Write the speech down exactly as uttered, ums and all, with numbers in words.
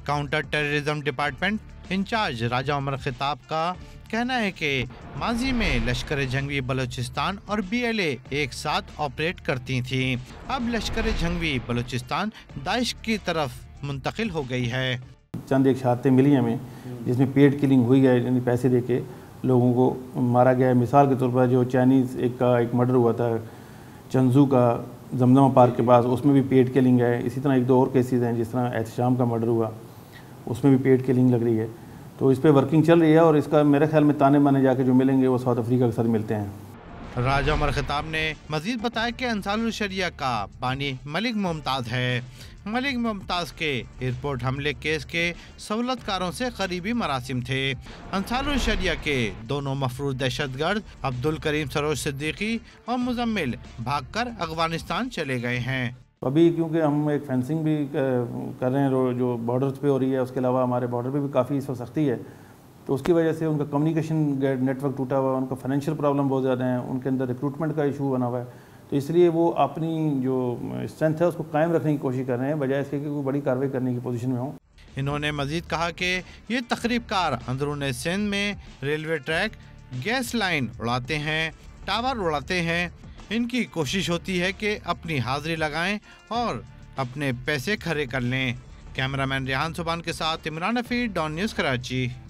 Counter terrorism department in-charge Raja Umar Khitab का कहना है कि माजी में लश्कर-ए-जंगवी बलोचिस्तान और बी एल ए एक साथ ऑपरेट करती थी। अब लश्कर-ए-जंगवी बलोचिस्तान दाइश की तरफ मुंतकिल हो गई है। चंद एक शहादतें मिली हमें जिसमें पेड किलिंग हुई है, यानी पैसे दे के लोगों को मारा गया है। मिसाल के तौर पर जो चाइनीज़ एक का एक मर्डर हुआ था चंजू का जमजमा पार्क के पास, उसमें भी पेड किलिंग है। इसी तरह एक दो और केसेस हैं, जिस तरह एहतशाम का मर्डर हुआ उसमें भी पेड किलिंग लग रही है। तो इस पर वर्किंग चल रही है और इसका मेरे ख्याल में ताने माने जाके जो मिलेंगे वो साउथ अफ्रीका के साथ मिलते हैं। राजा उमर खिताब ने मजीद बताया कि अंसारुल शरिया का बानी मलिक मुमताज़ है। मलिक मुमताज़ के एयरपोर्ट हमले केस के सहूलतकारों से करीबी मरासिम थे। अंसारुल शरिया के दोनों मफरूज दहशतगर्द अब्दुल करीम सरोज सिद्दीकी और मुजम्मिल भागकर अफगानिस्तान चले गए हैं। अभी क्योंकि हम एक फेंसिंग भी कर रहे हैं जो बॉर्डर्स पे हो रही है, उसके अलावा हमारे बॉर्डर पे भी काफ़ी इस वक्त सख्ती है, तो उसकी वजह से उनका कम्युनिकेशन नेटवर्क टूटा हुआ है, उनका फाइनेंशियल प्रॉब्लम बहुत ज़्यादा है, उनके अंदर रिक्रूटमेंट का इशू बना हुआ है। तो इसलिए वो अपनी जो स्ट्रेंथ है उसको कायम रखने की कोशिश कर रहे हैं, बजाय इसके कि कोई बड़ी कार्रवाई करने की पोजीशन में हो। इन्होंने मजीद कहा कि ये तकरीबकार अंदरून सिंध में रेलवे ट्रैक, गैस लाइन उड़ाते हैं, टावर उड़ाते हैं। इनकी कोशिश होती है कि अपनी हाजिरी लगाएं और अपने पैसे खरे कर लें। कैमरामैन रेहान सुबान के साथ इमरान हफीज, डॉन न्यूज़, कराची।